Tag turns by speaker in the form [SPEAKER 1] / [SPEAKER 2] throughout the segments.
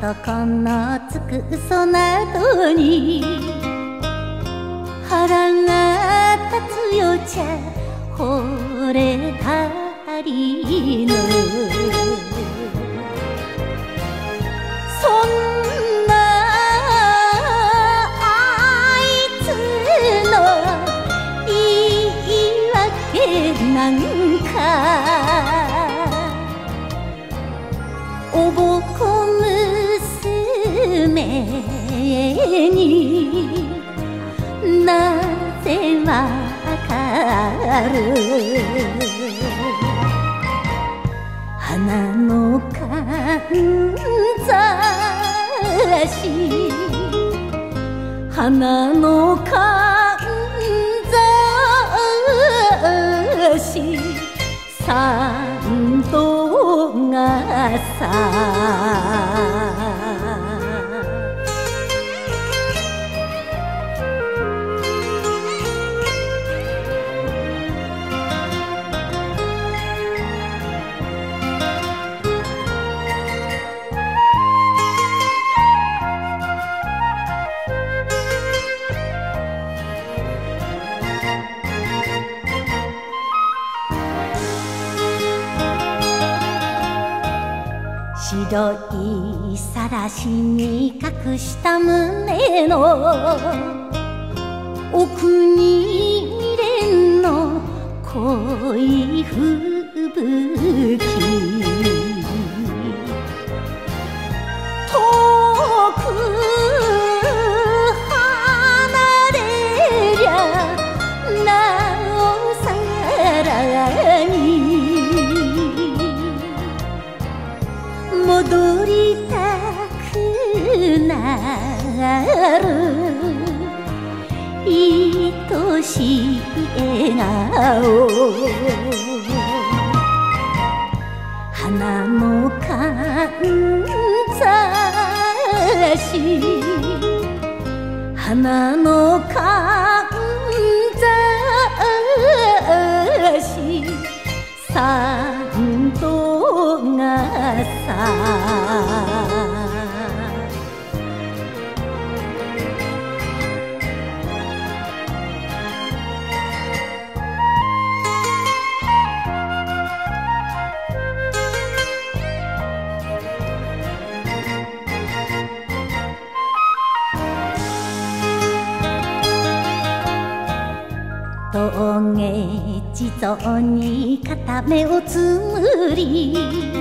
[SPEAKER 1] 男のつく嘘などに腹が立つようじゃ惚れたりのそんなあいつの言い訳なんかおぼこ娘になぜわかる花のかんざし花のかんざし三度がさ白いさらしに隠した胸の奥に未練の恋吹雪遠く離れりゃなおさらに戻りたくなる愛しい笑顔花のかんざし花のかんざし三度がさ峠地蔵に片目をつむり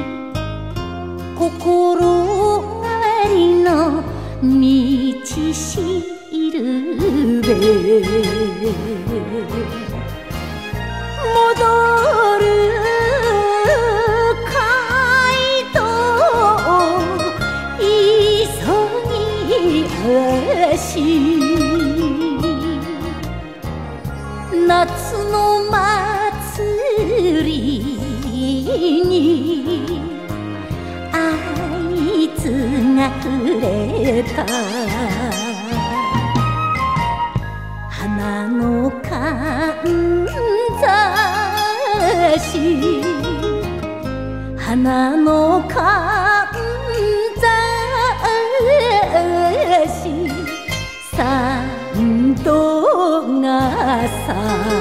[SPEAKER 1] 心変わりの道しるべ戻る街道急ぎ足夏の祭りにあいつがくれた花のかんざし花のかんざし三度がさ